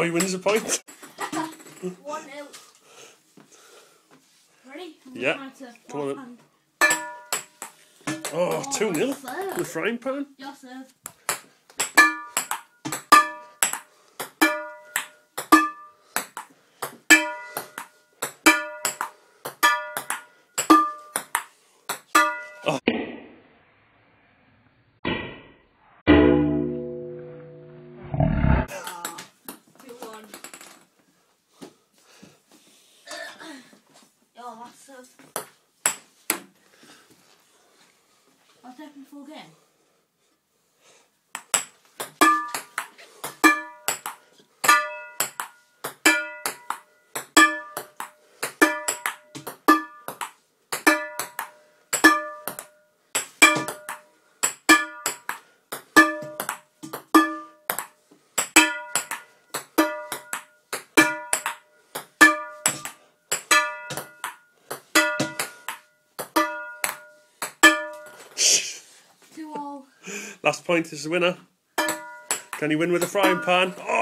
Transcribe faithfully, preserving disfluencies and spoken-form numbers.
Oh, he wins a point. one nil. Ready? I'm Yeah. to Come on. hand. Oh, Oh, two nil. serve. The frying pan. Your serve. Oh. two one. Your last serve. I'll take the full game. Last point is the winner. Can he win with a frying pan? Oh!